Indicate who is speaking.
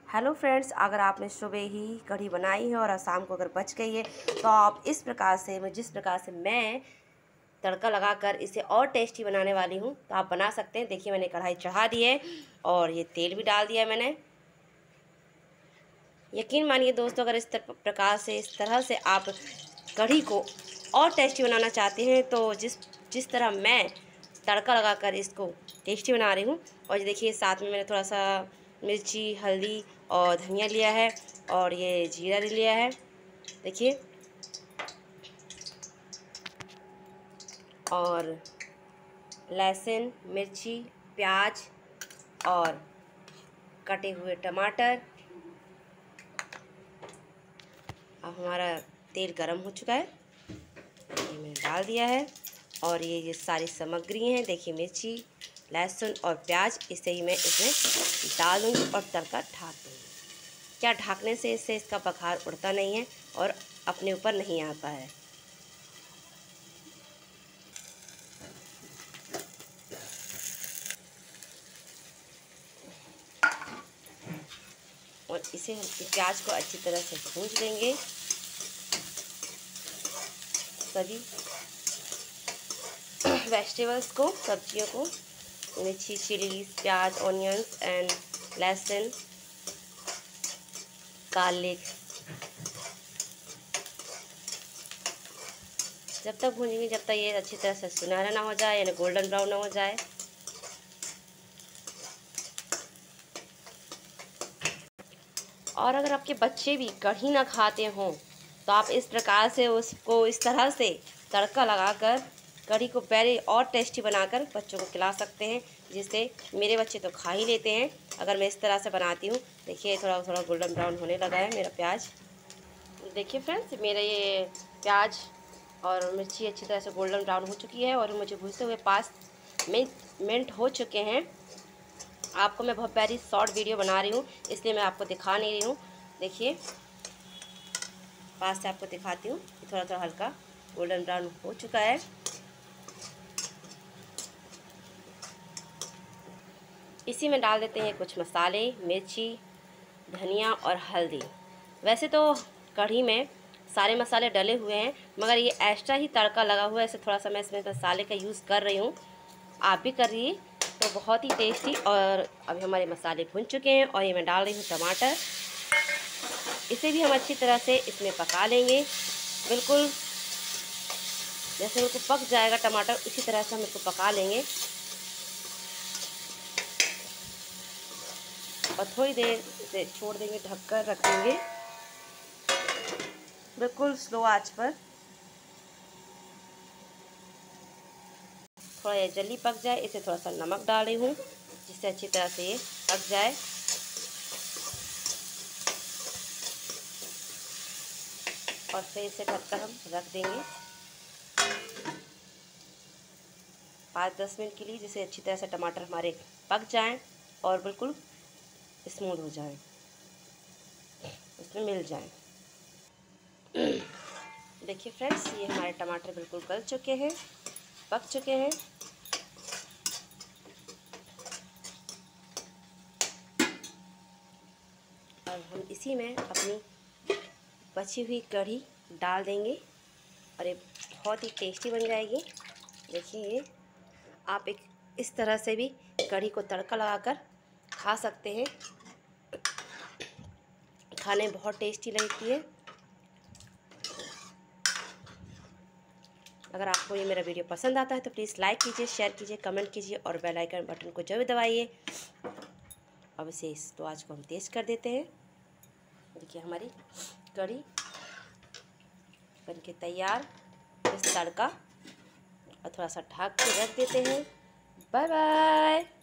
Speaker 1: Hello friends, अगर आपने सुबह ही कढ़ी बनाई है और शाम को अगर बच गई है तो आप इस प्रकार से जिस प्रकार से मैं तड़का लगाकर इसे और टेस्टी बनाने वाली हूँ तो आप बना सकते हैं। देखिए, मैंने कढ़ाई चढ़ा दी है और ये तेल भी डाल दिया है मैंने। यकीन मानिए दोस्तों, अगर इस तरह से आप कढ़ी को और टेस्टी बनाना चाहते हैं तो जिस तरह मैं तड़का लगाकर इसको टेस्टी बना रही हूँ। और ये देखिए, साथ में मैंने थोड़ा सा मिर्ची, हल्दी और धनिया लिया है और ये जीरा लिया है। देखिए, और लहसुन, मिर्ची, प्याज और कटे हुए टमाटर। अब हमारा तेल गरम हो चुका है, ये मैंने डाल दिया है। और ये सारी सामग्री हैं, देखिए मिर्ची, लहसुन और प्याज, इसे ही मैं इसमें डाल दूँगी और तड़का ढाक दूँगी। क्या ढकने से इससे इसका बघार उड़ता नहीं है और अपने ऊपर नहीं आता है। और इसे हम प्याज को अच्छी तरह से भून देंगे। सभी वेजिटेबल्स को, सब्जियों को, मिर्ची, चिली, प्याज, ऑनियंस एंड लहसुन, गार्लिक, जब तक भूनेंगे जब तक ये अच्छी तरह से सुनहरा ना हो जाए, यानी गोल्डन ब्राउन ना हो जाए। और अगर आपके बच्चे भी कढ़ी ना खाते हों तो आप इस प्रकार से उसको इस तरह से तड़का लगाकर कढ़ी को पहले और टेस्टी बनाकर बच्चों को खिला सकते हैं, जिससे मेरे बच्चे तो खा ही लेते हैं अगर मैं इस तरह से बनाती हूँ। देखिए, थोड़ा थोड़ा गोल्डन ब्राउन होने लगा है मेरा प्याज। देखिए फ्रेंड्स, मेरा ये प्याज और मिर्ची अच्छी तरह से गोल्डन ब्राउन हो चुकी है और मुझे भूनते हुए 5 मिनट हो चुके हैं। आपको मैं बहुत प्यारी शॉर्ट वीडियो बना रही हूँ, इसलिए मैं आपको दिखा नहीं रही हूँ। देखिए, पास से आपको दिखाती हूँ। थोड़ा थोड़ा हल्का गोल्डन ब्राउन हो चुका है। इसी में डाल देते हैं कुछ मसाले, मिर्ची, धनिया और हल्दी। वैसे तो कढ़ी में सारे मसाले डले हुए हैं, मगर ये एक्स्ट्रा ही तड़का लगा हुआ है, ऐसे थोड़ा सा मैं इसमें मसाले का यूज़ कर रही हूँ। आप भी करिए तो बहुत ही टेस्टी। और अभी हमारे मसाले भुन चुके हैं और ये मैं डाल रही हूँ टमाटर। इसे भी हम अच्छी तरह से इसमें पका लेंगे। बिल्कुल जैसे बिल्कुल पक जाएगा टमाटर, इसी तरह से हम इसको पका लेंगे। और थोड़ी देर इसे छोड़ देंगे, ढककर रख देंगे बिल्कुल स्लो आंच पर। थोड़ा ये जल्दी पक जाए, इसे थोड़ा सा नमक डाल रही हूँ जिससे अच्छी तरह से ये पक जाए। और फिर इसे ढककर हम रख देंगे 5-10 मिनट के लिए, जिससे अच्छी तरह से टमाटर हमारे पक जाएं और बिल्कुल स्मूथ हो जाए, उसमें मिल जाए। देखिए फ्रेंड्स, ये हमारे टमाटर बिल्कुल गल चुके हैं, पक चुके हैं। और हम इसी में अपनी बची हुई कढ़ी डाल देंगे और ये बहुत ही टेस्टी बन जाएगी। देखिए, आप इस तरह से भी कढ़ी को तड़का लगाकर खा सकते हैं, खाने में बहुत टेस्टी लगती है। अगर आपको ये मेरा वीडियो पसंद आता है तो प्लीज़ लाइक कीजिए, शेयर कीजिए, कमेंट कीजिए और बेल आइकन बटन को जरूर दबाइए। अब इसे तो आज को हम टेस्ट कर देते हैं। देखिए, हमारी कढ़ी बनके तैयार। इस तड़का और थोड़ा सा ढक के रख देते हैं। Bye bye.